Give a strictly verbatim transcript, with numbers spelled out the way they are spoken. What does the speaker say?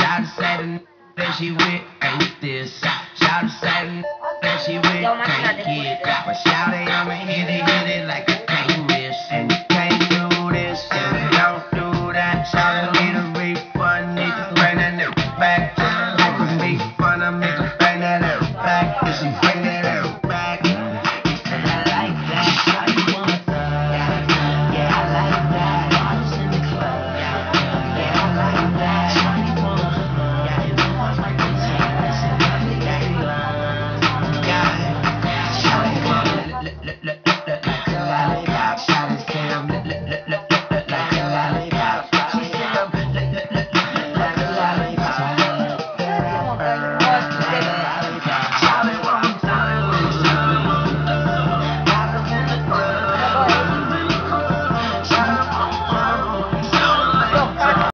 Shout said that she with ain't this. Shout said that she with can't get. But shout it, I'ma hit it, hit it like I can't miss. And you can't do this, and you don't do that. Shout it, need a refund, need to bring that nigga back.